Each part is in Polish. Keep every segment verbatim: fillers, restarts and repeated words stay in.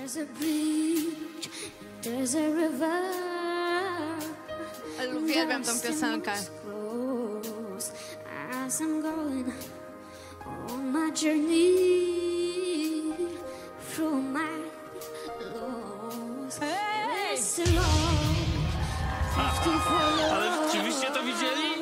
Uwielbiam tą piosenkę. Ale rzeczywiście to widzieli?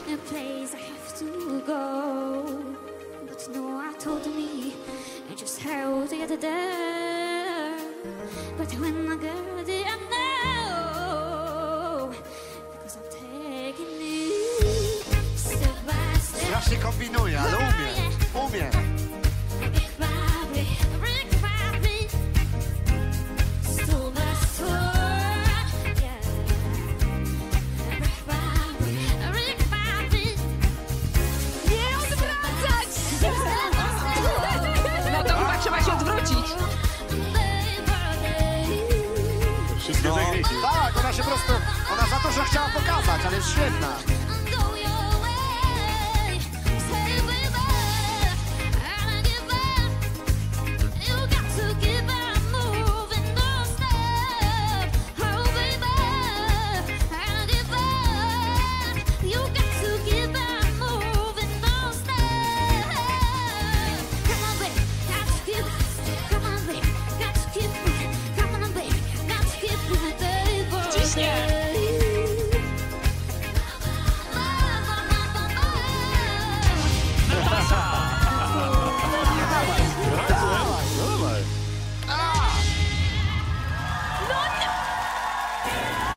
Strasznie kombinuje, ale umie, umie. No to chyba trzeba się odwrócić. No, tak, ona się po prostu, ona za to, że chciała pokazać, ale jest świetna.